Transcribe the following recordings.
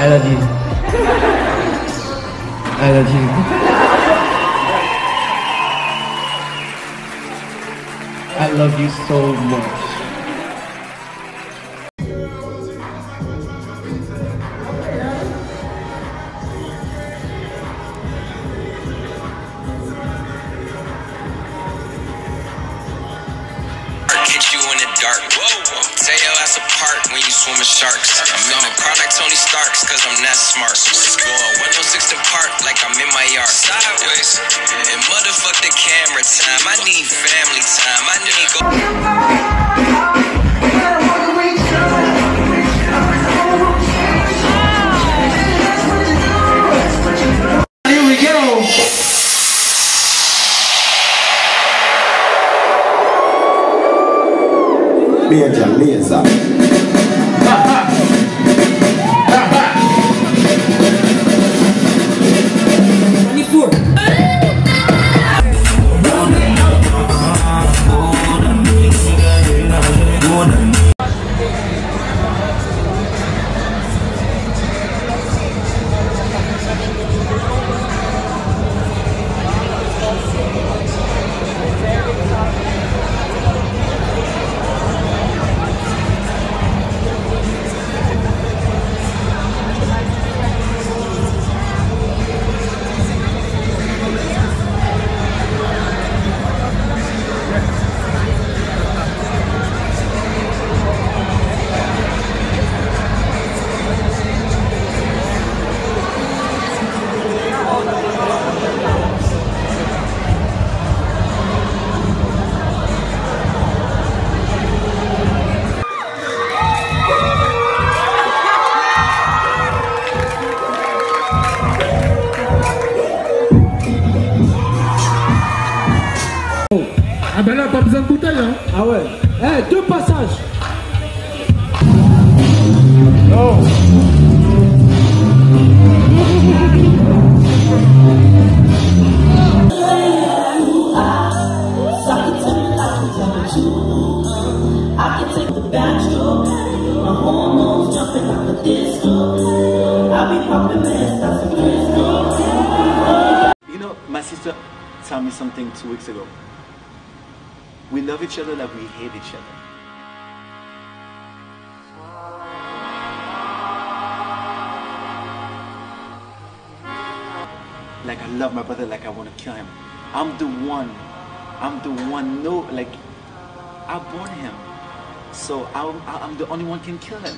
I love you. I love you. I love you so much. Hit you in the dark. Whoa. Tear your ass apart when you swim with sharks. I'm in the car like Tony Starks, cause I'm that smart. Going 106 to park like I'm in my yard. Sideways. And motherfuck the camera time. I need family time. I need go. Here we go. Beleza. Ah ben là, pas besoin de bouteille, hein. Ah ouais. Eh, 2 passages. Non. You know, my sister told me something 2 weeks ago. We love each other like we hate each other. Like I love my brother like I want to kill him. I'm the one, no, like, I born him. So I'm the only one can kill him.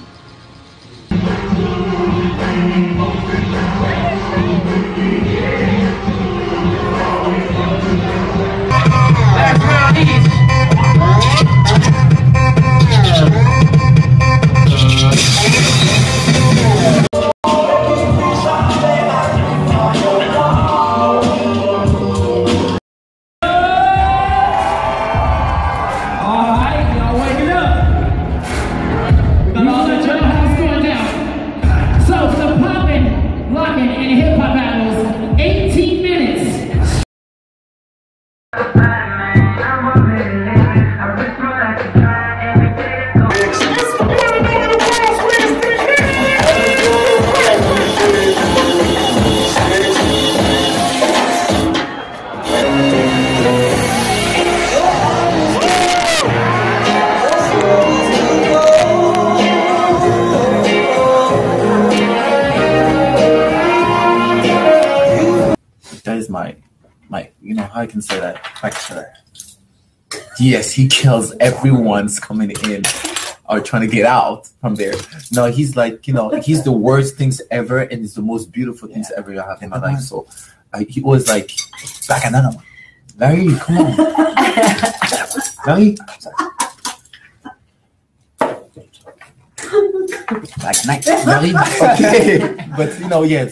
That is my, you know, how I can say that, my killer. Yes, he kills everyone's coming in or trying to get out from there. No, he's like, you know, he's the worst things ever, and it's the most beautiful things ever I have in my life. So he was like, back another one. Larry, come on. Larry. Like night. Larry. Okay. But, you know, yeah.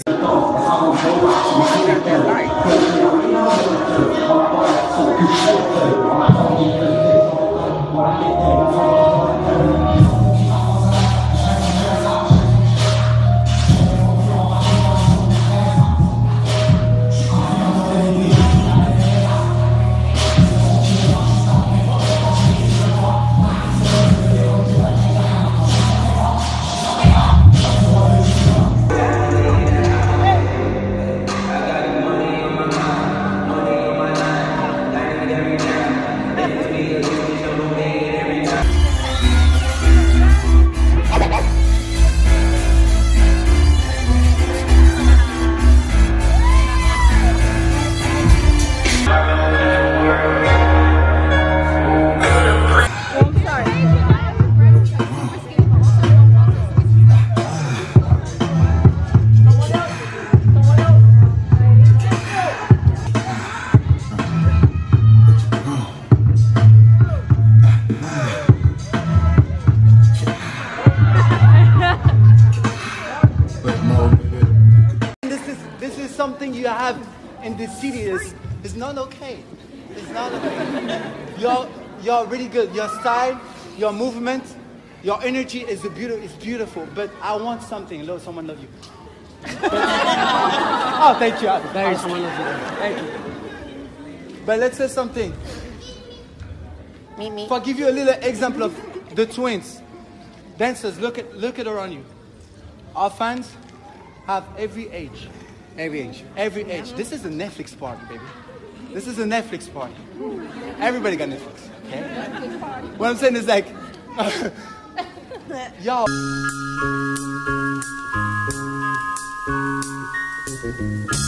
something you have in this city is not okay. It's not okay. You're really good. Your style, your movement, your energy is beautiful. But I want something. Lord, someone love you. Oh, thank you. There is someone loves you. Thank you. But let's say something. Me. If I give you a little example of the twins, dancers, look at around you. Our fans have every age. Every age. Every age. This is a Netflix party, baby. This is a Netflix party. Everybody got Netflix, okay? What I'm saying is like, yo.